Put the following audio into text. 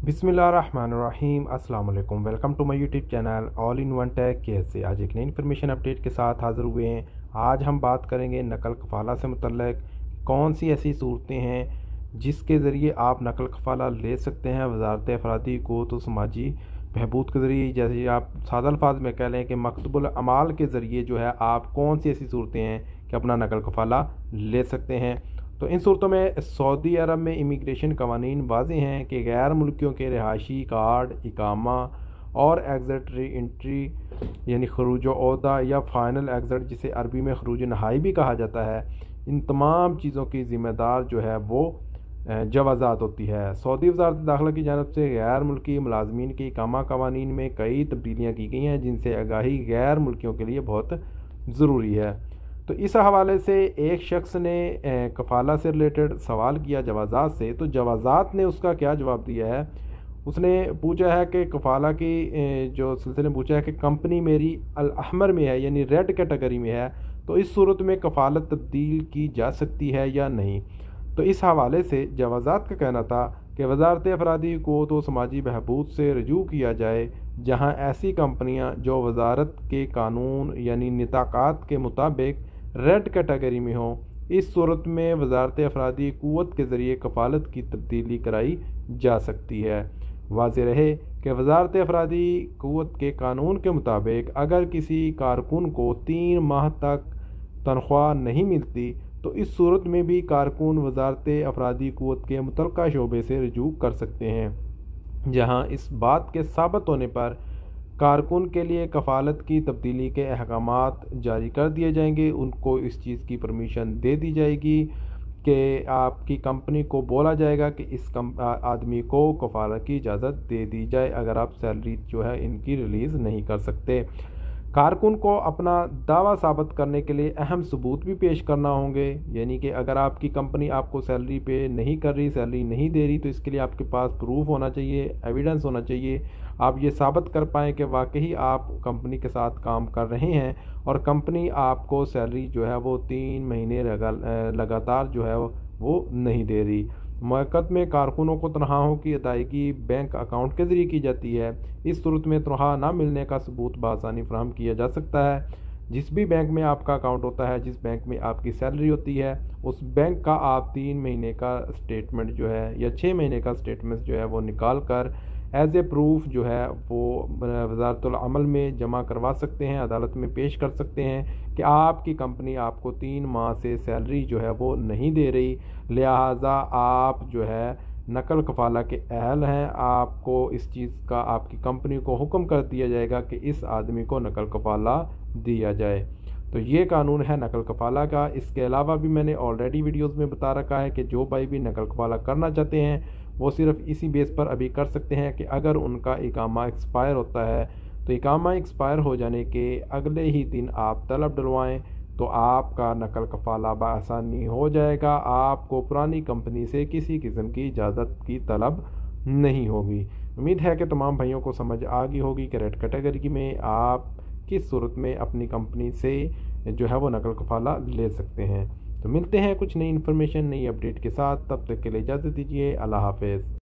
बिस्मिल्लाहिर्रहमानिर्रहीम अस्सलाम वालेकुम। Welcome to my YouTube channel all in one tech care से। आज एक नई इन्फॉर्मेशन अपडेट के साथ हाज़िर हुए हैं। आज हम बात करेंगे नकल कफ़ाला से मुतल्लिक कौन सी ऐसी सूरतें हैं जिसके ज़रिए आप नकल कफ़ाला ले सकते हैं वज़ारत अफरादी को तो समाजी बहबूद के ज़रिए। जैसे आप सादा अल्फाज में कह लें कि मकतूबुल अमाल के ज़रिए जो है आप कौन सी ऐसी सूरतें हैं कि अपना नकल कफ़ाला ले सकते हैं। तो इन सूरतों में सऊदी अरब में इमिग्रेशन कवानीन वाज़ेह हैं कि गैर मुल्कियों के रिहायशी कार्ड, इकामा और एग्ज़िट एंट्री यानी खरूज ओहदा या फ़ाइनल एग्ज़िट जिसे अरबी में खरूज नहाई भी कहा जाता है, इन तमाम चीज़ों की ज़िम्मेदार जो है वो जवाज़ात होती है। सऊदी वज़ारत दाखिला की जानब से गैर मुल्की मुलाजमीन के इकामा कवानीन में कई तब्दीलियाँ की गई हैं जिनसे आगाही गैर मुल्कियों के लिए बहुत ज़रूरी है। तो इस हवाले से एक शख्स ने कफ़ाला से रिलेटेड सवाल किया जवाज़ात से, तो जवाज़ात ने उसका क्या जवाब दिया है। उसने पूछा है कि कफ़ाला की जो सिलसिले में पूछा है कि कंपनी मेरी अल अहमर में है यानी रेड कैटेगरी में है, तो इस सूरत में कफ़ालत तब्दील की जा सकती है या नहीं। तो इस हवाले से जवाज़ात का कहना था कि वज़ारत अफरादी को तो समाजी बहबूद से रजू किया जाए जहाँ ऐसी कंपनियाँ जो वज़ारत के कानून यानी निताक़ात के मुताबिक रेड कैटेगरी में हो, इस सूरत में वज़ारत अफरादी क़ुव्वत के ज़रिए कफ़ालत की तब्दीली कराई जा सकती है। वाज़ेह रहे कि वज़ारत अफरादी क़ुव्वत के कानून के मुताबिक अगर किसी कारकुन को 3 माह तक तनख्वाह नहीं मिलती तो इस सूरत में भी कारकुन वज़ारत अफरादी क़ुव्वत के मुतल्लिक़ा शोबे से रजू कर सकते हैं, जहाँ इस बात के साबित होने पर कारकुन के लिए कफ़ालत की तब्दीली के अहकामात जारी कर दिए जाएंगे। उनको इस चीज़ की परमिशन दे दी जाएगी कि आपकी कंपनी को बोला जाएगा कि इस आदमी को कफ़ालत की इजाज़त दे दी जाए अगर आप सैलरी जो है इनकी रिलीज़ नहीं कर सकते। कारकुन को अपना दावा साबित करने के लिए अहम सबूत भी पेश करना होंगे, यानी कि अगर आपकी कंपनी आपको सैलरी पे नहीं कर रही, सैलरी नहीं दे रही, तो इसके लिए आपके पास प्रूफ होना चाहिए, एविडेंस होना चाहिए। आप ये साबित कर पाएँ कि वाकई आप कंपनी के साथ काम कर रहे हैं और कंपनी आपको सैलरी जो है वो 3 महीने लगातार जो है वो नहीं दे रही। मौक़त में कारकुनों को तनख्वाहों की अदायगी बैंक अकाउंट के ज़रिए की जाती है। इस सूरत में तनख्वाह ना मिलने का सबूत बआसानी फराहम किया जा सकता है। जिस भी बैंक में आपका अकाउंट होता है, जिस बैंक में आपकी सैलरी होती है, उस बैंक का आप 3 महीने का स्टेटमेंट जो है या 6 महीने का स्टेटमेंट जो है वो निकाल कर एज ए प्रूफ जो है वो वज़ारतुल अमल में जमा करवा सकते हैं, अदालत में पेश कर सकते हैं कि आपकी कंपनी आपको 3 माह से सैलरी जो है वो नहीं दे रही, लिहाजा आप जो है नकल कफ़ाला के अहल हैं। आपको इस चीज़ का आपकी कंपनी को हुक्म कर दिया जाएगा कि इस आदमी को नकल कफ़ाला दिया जाए। तो ये कानून है नकल कफ़ाला का। इसके अलावा भी मैंने ऑलरेडी वीडियोस में बता रखा है कि जो भाई भी नकल कफ़ाला करना चाहते हैं वो सिर्फ इसी बेस पर अभी कर सकते हैं कि अगर उनका इकामा एक्सपायर होता है तो इकामा एक्सपायर हो जाने के अगले ही दिन आप तलब डलवाएं तो आपका नकल कफ़ाला बआसानी हो जाएगा। आपको पुरानी कंपनी से किसी किस्म की इजाज़त की तलब नहीं होगी। उम्मीद है कि तमाम भाइयों को समझ आ गई होगी कि रेड कैटेगरी में आप किस सूरत में अपनी कंपनी से जो है वो नकल कफ़ाला ले सकते हैं। तो मिलते हैं कुछ नई इन्फॉर्मेशन, नई अपडेट के साथ। तब तक के लिए इजाज़त दीजिए। अल्लाह हाफ़िज़।